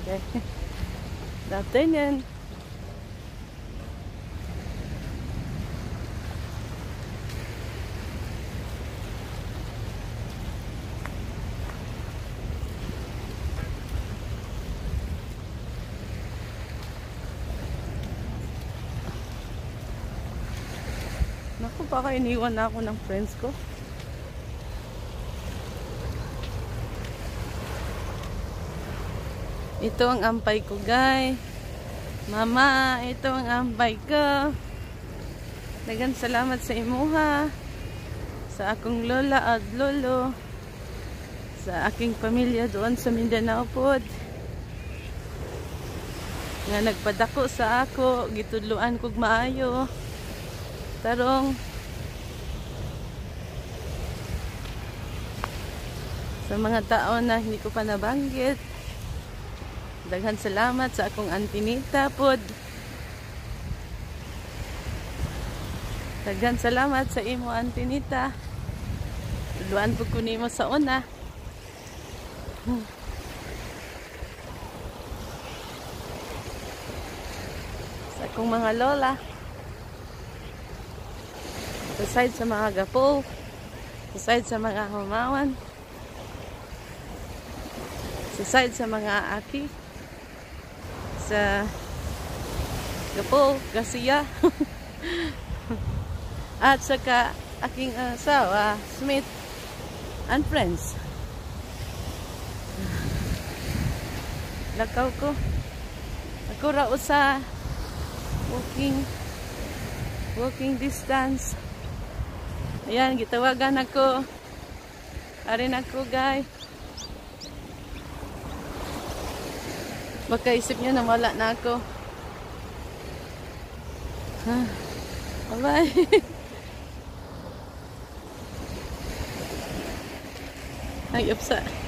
Okay. Good afternoon. Naku, baka iniwan na ako ng friends ko. Ito ang ampay ko, guys. Mama, ito ang ampay ko. Daghang salamat sa imuha, sa akong lola at lolo, sa aking pamilya doon sa Mindanao pod, nga nagpadako sa ako, gitudluan kog maayo. Tarong sa mga tao na hindi ko pa nabanggit, daghan salamat sa akong antinita pod. Daghan salamat sa imo antinita. Tudluan ko kunimo sa una. Sa akong mga lola, aside sa mga gapo, aside sa mga humawan, aside sa mga aki, sa gapo, Garcia, at saka aking asawa, Smith, and friends. Lakaw ko. Ako rao sa walking distance. Ayan, gitawagan ako. Arin ako, guys. Baka isip nyo na wala na ako. Bye-bye. Ay, upsa.